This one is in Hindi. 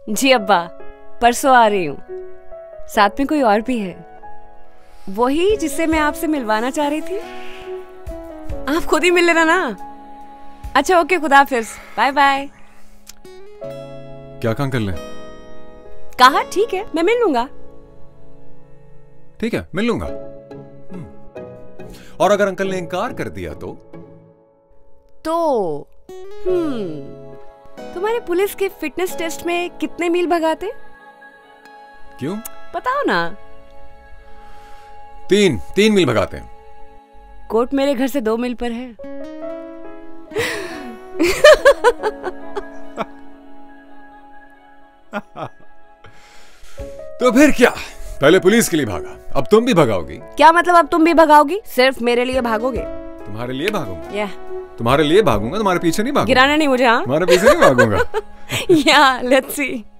जी अब्बा, परसों आ रही हूँ। साथ में कोई और भी है, वही जिससे मैं आपसे मिलवाना चाह रही थी। आप खुद ही मिल लेना ना। अच्छा ओके, खुदा हाफिज, बाय बाय। क्या काम कर ले? कहा ठीक है, मैं मिल लूंगा। ठीक है, मिल लूंगा। और अगर अंकल ने इनकार कर दिया तो तुम्हारे पुलिस के फिटनेस टेस्ट में कितने मील भगाते? क्यों? बताओ ना। 3 मील भगाते हैं। कोर्ट मेरे घर से 2 मील पर है। तो फिर क्या, पहले पुलिस के लिए भागा, अब तुम भी भगाओगी? क्या मतलब अब तुम भी भगाओगी? सिर्फ मेरे लिए भागोगे? तुम्हारे लिए भागूंगा। yeah. तुम्हारे लिए भागूंगा, तुम्हारे पीछे नहीं भागूंगा। गिराना नहीं मुझे। हाँ, तुम्हारे पीछे नहीं भागूंगा। yeah, let's see.